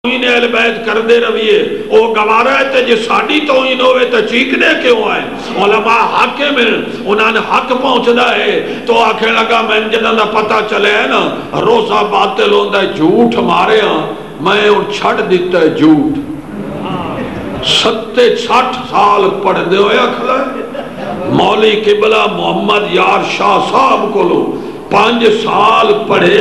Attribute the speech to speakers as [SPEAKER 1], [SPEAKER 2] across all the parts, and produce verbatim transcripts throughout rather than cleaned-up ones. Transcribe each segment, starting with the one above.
[SPEAKER 1] توہین اہل بیت کر دے رویے او گوارا ہے تے جے ساڑی توہین ہوئے تے چیکنے کیوں آئے علماء حاکم ہیں انہوں نے حق پہنچدا ہے تو آکھے لگا میں جنہاں دا پتہ چلے ہے نا روزہ باطل ہوندہ ہے جھوٹ مارے ہاں میں ان چھڑ دیتا ہے جھوٹ ستے چھٹ سال پڑھ دے ہویا کھلا ہے مولی قبلہ محمد یار شاہ صاحب کو لو پانچ سال پڑھے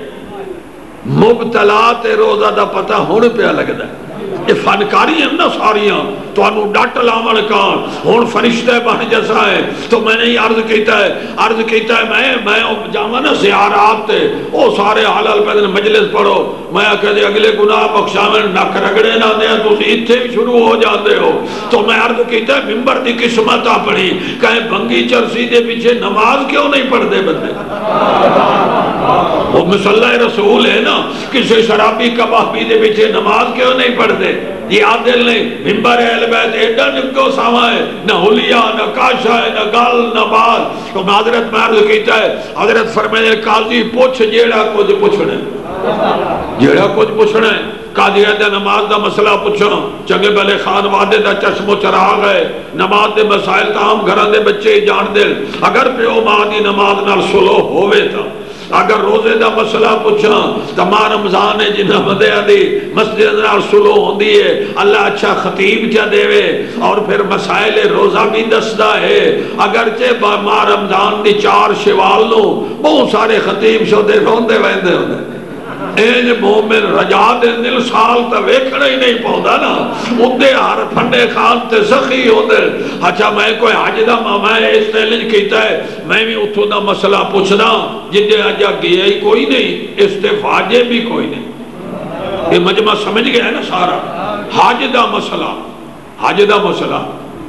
[SPEAKER 1] مبتلات روزہ دا پتہ ہونے پہ لگ دا یہ فنکاری ہیں نا ساریاں تو انہوں ڈاٹ لامن کان ہون فرشتہ بن جیسا ہے تو میں نے ہی عرض کیتا ہے عرض کیتا ہے میں میں جاما نا زیارات تے او سارے حلال پیدن مجلس پڑھو میں کہتے اگلے گناہ بخشامن نک رگڑے نہ دیں تو اتھے بھی شروع ہو جاتے ہو تو میں عرض کیتا ہے ممبر دی قسمت آ پڑھی کہیں بنگی چرسی دے پیچھے نماز کیوں نہیں پڑھ دے بندے وہ مسلح رسول ہے نا کسی شرابی کبابی دے پیچھے نماز کیوں نہیں پڑھ دے یہ عادل نہیں ممبر اہل بیت ایڈا نکو ساما ہے نہ حلیہ نہ کاشا ہے نہ گال نہ بال تو حضرت میں عرض کیتا ہے حضرت فرمائے قاضی پوچھ جیڑا کچھ پوچھنے جیڑا کچھ پوچھنے قاضی ہے نماز دا مسئلہ پوچھنا چنگے بلے خان وعدے دا چشم و چراغ ہے نماز دے مسائل تاہم گھران دے بچے جان دے اگر پیو ماں دی نماز نال سلو ہوئے تھا اگر روزے دا مسئلہ پوچھا تمہارا رمضان ہے جنہ بدے دی مسجد نال سلو ہوندی ہے اللہ اچھا خطیب چا دے وے اور پھر مسائل روزہ بھی دستا ہے اگرچہ ماہ رمضان دی چار شوال نو بہت سارے خطیب شو دے روندے ویندے ہوندے این مومن رجا دے دل سال تا ویکھنا ہی نہیں پہندا نا اندے ہر پھنڈے خان تے سخی ہوندے اچھا میں کوئی حج دا میں اس تیلج کیتا ہے میں بھی اتھو دا مسئلہ پوچھنا جنہیں آجا گیا ہی کوئی نہیں استفاجے بھی کوئی نہیں یہ مجمع سمجھ گیا ہے نا سارا حج دا مسئلہ حج دا مسئلہ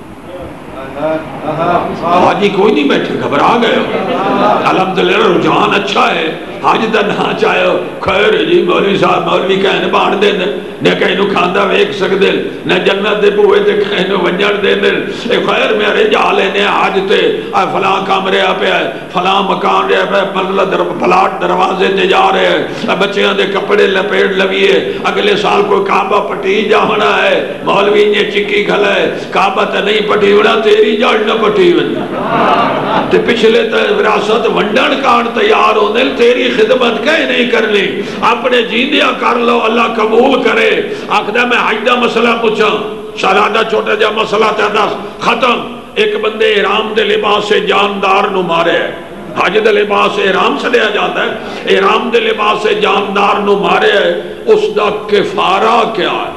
[SPEAKER 1] حاجی کوئی نہیں بیٹھے گھبرا گئے الحمدللہ رجحان اچھا ہے حج دا نہ چاہے خیر جی مولوی صاحب مولوی کہنے بان دے نہ کہنو کھاندہ ویک سکتے نہ جنت دے بوئے تے کہنو ونجڑ دے اے خیر میرے جالے نے حج تے فلاں کامرے پہ ہے فلاں مکان رہے پہ پلاٹ دروازے تے جا رہے ہیں بچیاں دے کپڑے لپیڑ لویے اگلے سال کوئی کعبہ پٹی جانا ہے مولوی نے چکی کھلا ہے کعبہ تے نہیں پٹی ہونا تیری جاڑ نہ پٹی ہونا تے پچھلے تے وراثت ونڈن کان تیار ہونے تیری خدمت کہیں نہیں کرنی اپنے جیندیاں کر لو اللہ قبول کرے آخدہ میں حج دا مسئلہ پوچھا شہزادہ چھوٹا جا مسئلہ تیدا ختم ایک بندے احرام دے لباس سے جاندار نو مارے ہے حج دے لباس سے احرام سے لیا جاتا ہے احرام دے لباس سے جاندار نو مارے ہے اس دا کفارہ کیا ہے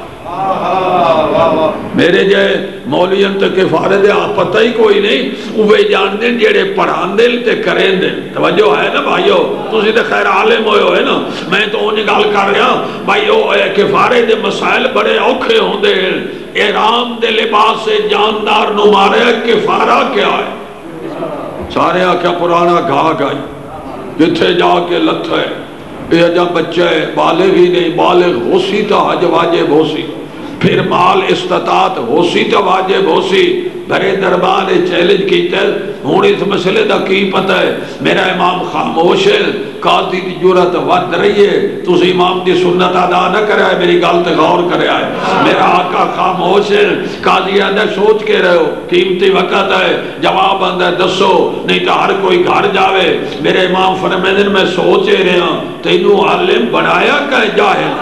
[SPEAKER 1] میرے جائے مولیان تے کفارے دے آپ پتہ ہی کوئی نہیں اوے جان دیں جیڑے پڑھان دل تے کریں دیں توجہ ہے نا بھائیو تو سی تے خیر عالم ہوئے ہوئے نا میں تو انہیں گال کر رہا بھائیو کفارے دے مسائل بڑے اوکھے ہوں دے احرام دے لباس سے جاندار نو مارے کفارہ کیا ہے سارے آکھا پرانا گھا گئی جتھے جا کے لت ہے یہ جب بچہ ہے بالغ ہی نہیں بالغ ہو سی تا حج واجب ہو سی پھر مال استطاعت ہو سی تا واجب ہو سی بھرے دربار چیلنج کیتا ہے ہون اس مسئلے دا کی پتہ ہے میرا امام خاموش ہے قاضی دی جرات ود رہی ہے تو اس امام دی سنت ادا نہ کرے آئے میری گالت غور کرے آئے میرا آقا خاموش ہے قاضی آدھا سوچ کے رہے ہو قیمتی وقت ہے جواب آدھا دسو نہیں تو ہر کوئی گھر جاوے میرے امام فرمیدن میں سوچے رہے ہاں تینوں عالم بنایا کہ جاہل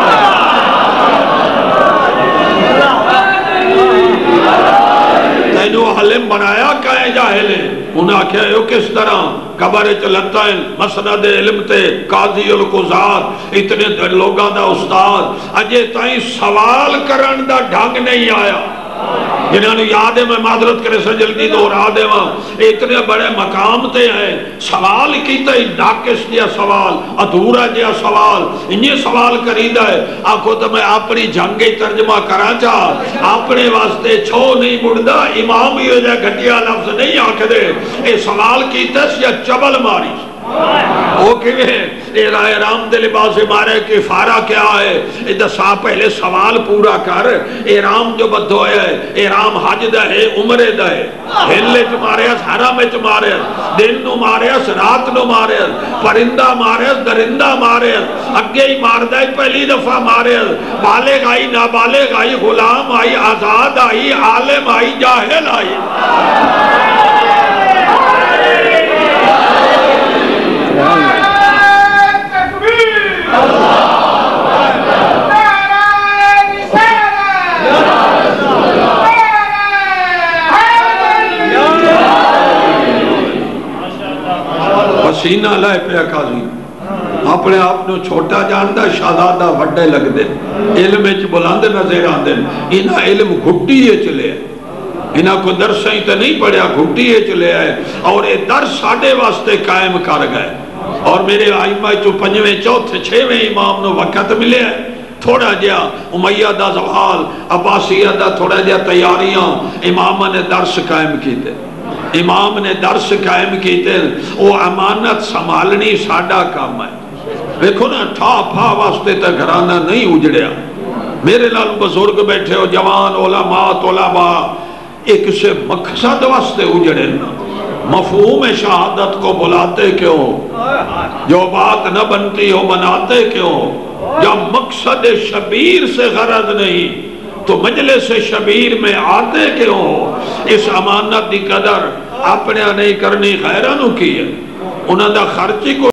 [SPEAKER 1] تینوں عالم بنایا کہ جاہل ہے انہاں کیا ہے کس طرح قبر چلتا ہے مسند علم تے قاضی القضات اتنے لوگاں دا استاد اجے تائیں سوال کرن دا ڈھنگ نہیں آیا جنہوں نے یاد ہے میں معذرت کرے سے جلدی دورا دے وہاں اتنے بڑے مقام تے ہیں سوال کیتا ہی ناقص جیا سوال ادھورا جیا سوال انہیں سوال کریدہ ہے آنکھو تو میں اپنی جنگی ترجمہ کرا چاہ اپنے واسطے چھو نہیں مڑدہ امام ہی ہو جائے گھٹیا لفظ نہیں آنکھ دے اے سوال کیتا ہے یا چبل ماری وہ کیویں احرام دے لباس مارے کہ فارا کیا ہے ادھا سا پہلے سوال پورا کر احرام جو بدھو ہے احرام حج دا ہے عمرے دا ہے ہلے چ مارے اس حرم چ مارے دن نو مارے اس رات نو مارے پرندہ مارے اس درندہ مارے اگے ہی ماردہ ہی پہلی دفعہ مارے بالغ آئی نابالغ آئی غلام آئی آزاد آئی عالم آئی جاہل آئی پسینہ لائے پہ اکاظی اپنے آپ نے چھوٹا جاندہ شہزادہ وڈے لگ دے علم اچ بلاندے نظر آندے انہا علم گھٹی ہے چلے انہا کو درس ہی تے نہیں پڑھیا گھٹی ہے چلے آئے اور یہ درس ساڑھے واسطے قائم کر گئے اور میرے آئمہ چو پنجویں چوتھے چھویں امام نو وقت ملے ہے تھوڑا جیا امیہ دا زوال عباسیہ دا تھوڑا جیا تیاریاں امام نے درس قائم کی تھے امام نے درس قائم کی تھے وہ امانت سنبھالنی ساڑھا کام ہے دیکھو نا ٹھا پھا واسطے تا گھرانہ نہیں اجڑیا میرے لال بزرگ بیٹھے ہو جوان علماء طلباء ایک سے مقصد واسطے اجڑے نا مفہوم شہادت کو بلاتے کیوں جو بات نہ بنتی ہو بناتے کیوں جب مقصد شبیر سے غرض نہیں تو مجلس شبیر میں آتے کیوں اس امانت دی قدر اپنے نہیں کرنی غیرانوں کی ہے انہوں نے خرچی کو